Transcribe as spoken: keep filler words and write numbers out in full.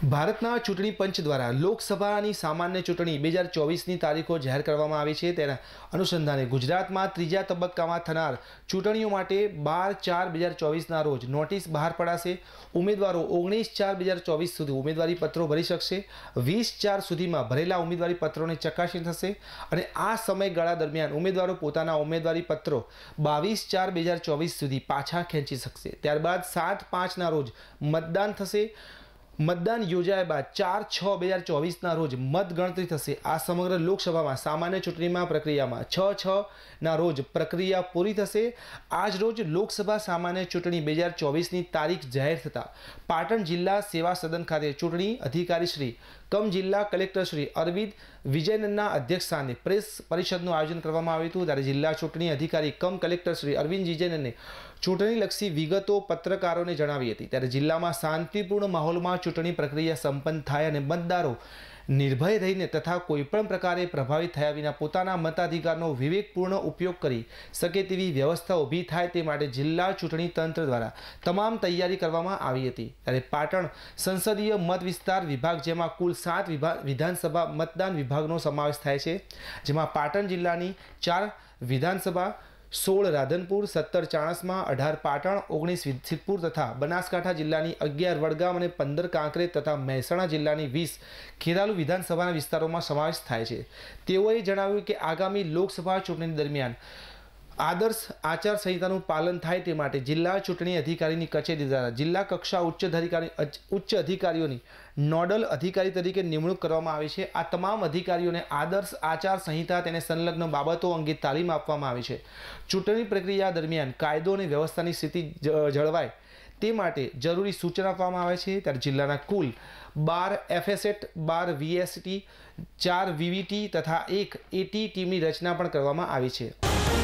ભારતના ચૂંટણી પંચ દ્વારા લોકસભાની સામાન્ય ચૂંટણી બે હજાર ચોવીસની તારીખો જાહેર કરવામાં આવી છે। તેના અનુસંધાને ગુજરાતમાં ત્રીજા તબક્કામાં થનાર ચૂંટણીઓ માટે બાર ચાર બે હજાર ચોવીસના રોજ નોટિસ બહાર પડાશે। ઉમેદવારો ઓગણીસ ચાર બે હજાર ચોવીસ સુધી ઉમેદવારી પત્રો ભરી શકશે। વીસ ચાર સુધીમાં ભરેલા ઉમેદવારી પત્રોની ચકાસણી થશે અને આ સમયગાળા દરમિયાન ઉમેદવારો પોતાના ઉમેદવારી પત્રો બાવીસ ચાર બે હજાર ચોવીસ સુધી પાછા ખેંચી શકશે। ત્યારબાદ સાત પાંચના રોજ મતદાન થશે। मतदान योजाया बाद चार छ બે હજાર ચોવીસના રોજ मतगणतरी થશે। આ સમગ્ર લોકસભામાં સામાન્ય ચૂંટણીમાં પ્રક્રિયામાં છ છ ના રોજ પ્રક્રિયા પૂરી થશે। આજ રોજ લોકસભા સામાન્ય ચૂંટણી બે હજાર ચોવીસની તારીખ જાહેર થતાં પાટણ જિલ્લા સેવા સદન ખાતે ચૂંટણી અધિકારી શ્રી કમ જિલ્લા કલેક્ટર શ્રી અરવિંદ વિજયનના અધ્યક્ષસ્થાને પ્રેસ પરિષદનું આયોજન કરવામાં આવ્યું હતું। ત્યારે જિલ્લા ચૂંટણી અધિકારી કમ કલેક્ટર શ્રી અરવિંદ વિજયનને ચૂંટણીલક્ષી વિગતો પત્રકારોને જણાવી હતી। ત્યારે જિલ્લામાં શાંતિપૂર્ણ માહોલમાં ચૂંટણી પ્રક્રિયા સંપન્ન થાય અને મતદારો નિર્ભય રહીને તથા કોઈપણ પ્રકારે પ્રભાવિત થયા વિના પોતાના મતાધિકારનો વિવેકપૂર્ણ ઉપયોગ કરી શકે તેવી વ્યવસ્થા ઊભી થાય તે માટે જિલ્લા ચૂંટણી તંત્ર દ્વારા તમામ તૈયારી કરવામાં આવી હતી। ત્યારે પાટણ સંસદીય મત વિસ્તાર વિભાગ જેમાં કુલ સાત વિભાગ વિધાનસભા મતદાન વિભાગનો સમાવેશ થાય છે, જેમાં પાટણ જિલ્લાની ચાર વિધાનસભા સોળ રાધનपुर, सत्तर चाणस्मा, अठार पाटण, ओगनीस सिद्धपुर तथा बनासकांठा जिल्लानी अगियार वडगाम और पंदर कांकरेज तथा महेसाणा जिल्लानी वीस खेरालू विधानसभा विस्तारों में समावेश थाय छे। तेओए जणाव्युं के आगामी लोकसभा चूंटणी दरमियान आदर्श आचार संहिताનું પાલન થાય તે માટે જિલ્લા ચૂંટણી અધિકારીની કચેરી દ્વારા જિલ્લા કક્ષા ઉચ્ચ અધિકારી ઉચ્ચ અધિકારીઓની નોડલ અધિકારી તરીકે નિમણૂક કરવામાં આવી છે। આ તમામ અધિકારીઓને આદર્શ આચાર સંહિતા તેને સંલગ્ન બાબતો અંગે તાલીમ આપવામાં આવી છે। ચૂંટણી પ્રક્રિયા દરમિયાન કાયદો અને વ્યવસ્થાની સ્થિતિ જળવાય તે માટે જરૂરી સૂચના આપવામાં આવે છે। ત્યારે જિલ્લાના કુલ બાર એફએસએટ, બાર વીએસટી, ચાર વીવીટી તથા એક એટી ટીમની રચના પણ કરવામાં આવી છે।